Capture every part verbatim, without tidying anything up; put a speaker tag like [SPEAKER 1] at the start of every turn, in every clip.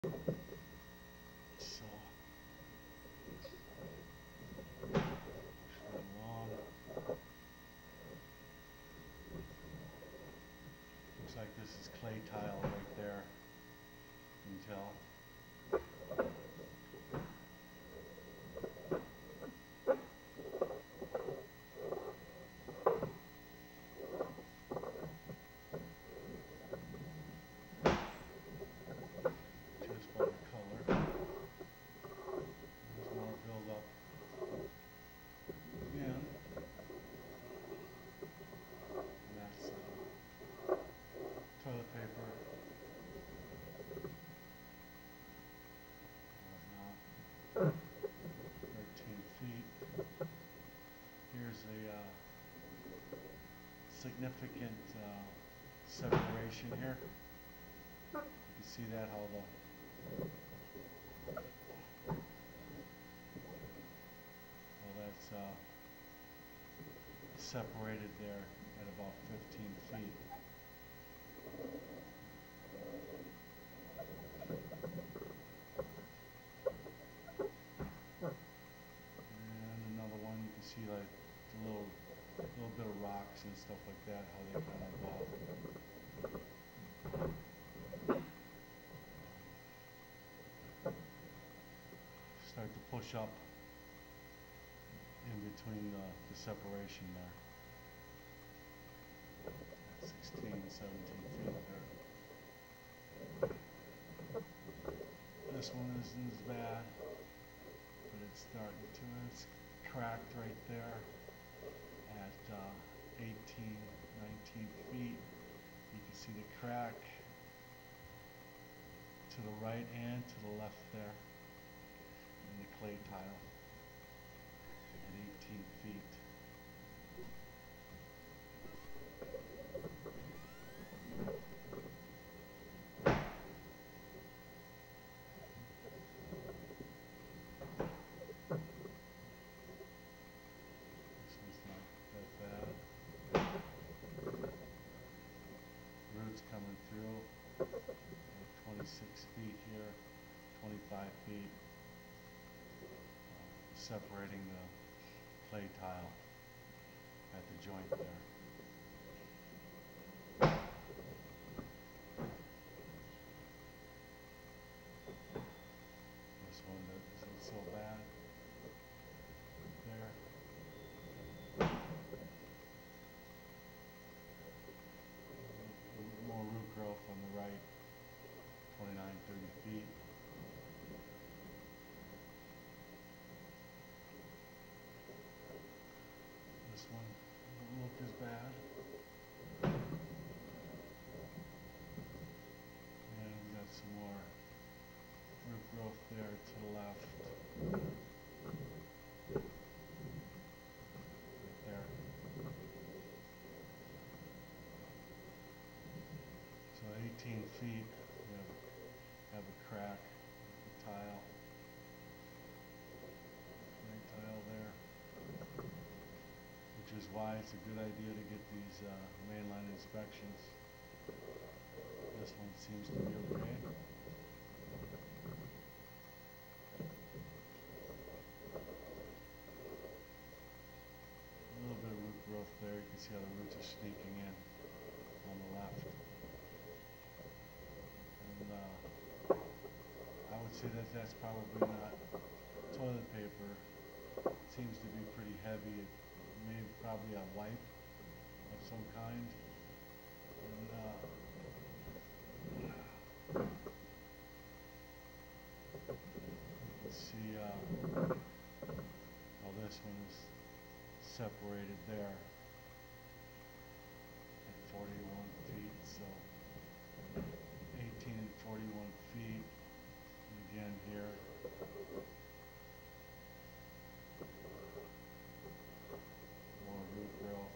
[SPEAKER 1] So, push that along. Looks like this is clay tile right there. You can tell. Just by the color. There's more buildup. Again. And that's uh, toilet paper. Whatnot. thirteen feet. Here's a uh, significant uh, separation here. You can see that how the well that's uh, separated there at about fifteen feet. And another one you can see like a little little bit of rocks and stuff like that, how they kind of uh, start to push up in between the, the separation there. sixteen, seventeen feet there. This one isn't as bad, but it's starting to, it's cracked right there at uh, eighteen, nineteen feet. You can see the crack to the right and to the left there in the clay tile at eighteen feet. This one's not that bad. Roots coming through at twenty-six feet here, twenty-five feet, uh, separating the clay tile at the joint there. This one that isn't so bad there. More root growth on the right, twenty-nine, thirty feet. This one doesn't look as bad. And we got some more root growth there to the left. Right there. So eighteen feet, we have, have a crack, the tile. Right tile there. Which is why it's a good idea to get these uh, mainline inspections. This one seems to be okay. A little bit of root growth there. You can see how the roots are sneaking in on the left. And uh, I would say that that's probably not toilet paper. It seems to be pretty heavy. It may probably a wipe of some kind. And uh, you can see uh, how this one is separated there at forty-one feet. So eighteen and forty-one feet. And again here. More root growth.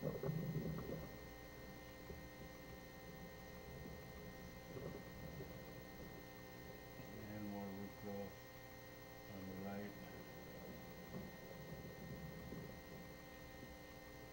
[SPEAKER 1] And more root growth on the right.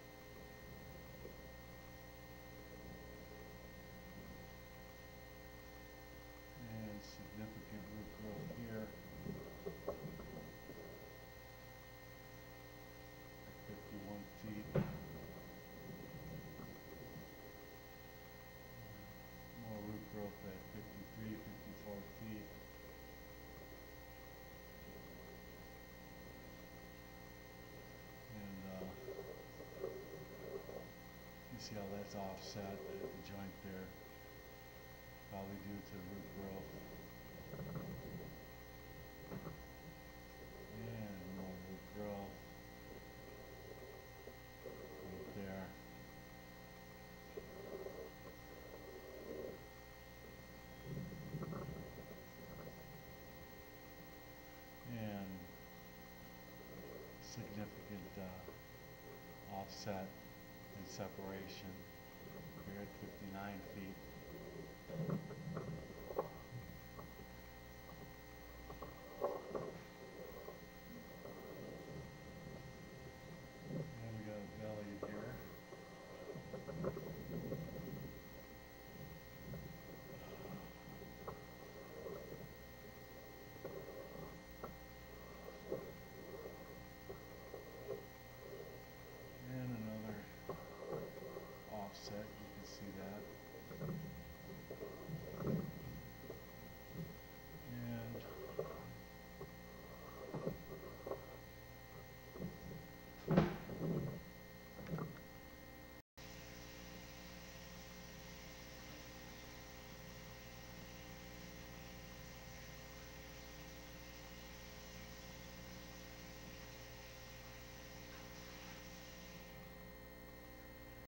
[SPEAKER 1] see how that's offset at the joint there, probably due to root growth. And more root growth right there. And significant uh, offset and separation here at fifty-nine feet.